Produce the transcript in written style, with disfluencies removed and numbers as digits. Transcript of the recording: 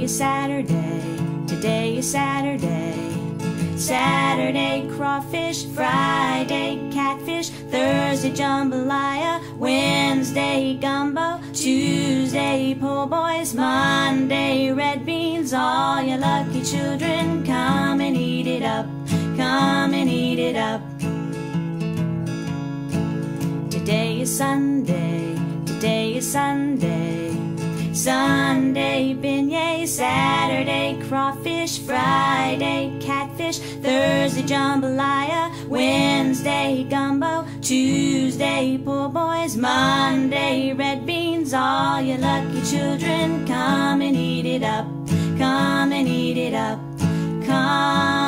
is Saturday, today is Saturday. Saturday, crawfish. Friday, catfish. Thursday, jambalaya. Wednesday, gumbo. Tuesday, po' boys. Monday, red beans. All you lucky children, come and eat it up. Come and eat it up. Today is Sunday, today is Sunday. Sunday, beignets. Saturday, crawfish. Friday, catfish. Thursday, jambalaya. Wednesday, gumbo. Tuesday, po' boys. Monday, red beans. All you lucky children, come and eat it up. Come and eat it up. Come